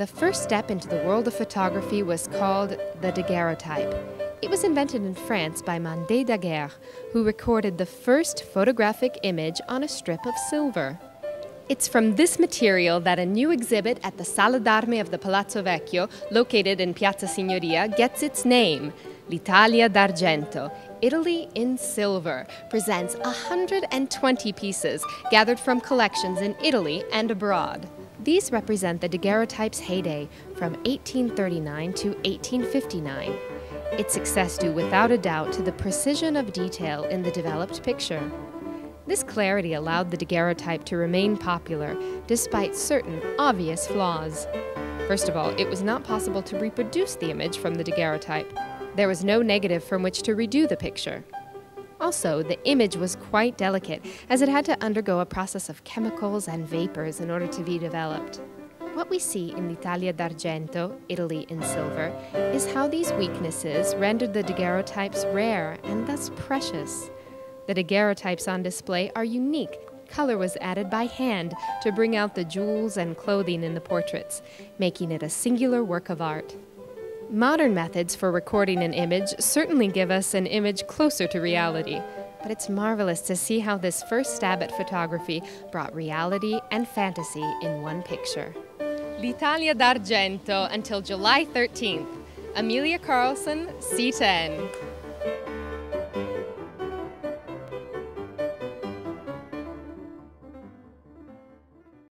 The first step into the world of photography was called the daguerreotype. It was invented in France by Mandé Daguerre, who recorded the first photographic image on a strip of silver. It's from this material that a new exhibit at the Sala d'Arme of the Palazzo Vecchio, located in Piazza Signoria, gets its name. L'Italia d'Argento, Italy in Silver, presents 120 pieces gathered from collections in Italy and abroad. These represent the daguerreotype's heyday from 1839 to 1859. Its success due without a doubt to the precision of detail in the developed picture. This clarity allowed the daguerreotype to remain popular despite certain obvious flaws. First of all, it was not possible to reproduce the image from the daguerreotype. There was no negative from which to redo the picture. Also, the image was quite delicate, as it had to undergo a process of chemicals and vapors in order to be developed. What we see in l'Italia d'Argento, Italy in Silver, is how these weaknesses rendered the daguerreotypes rare and thus precious. The daguerreotypes on display are unique. Color was added by hand to bring out the jewels and clothing in the portraits, making it a singular work of art. Modern methods for recording an image certainly give us an image closer to reality, but it's marvelous to see how this first stab at photography brought reality and fantasy in one picture. L'Italia d'Argento until July 13th. Amelia Carlson, Seeten.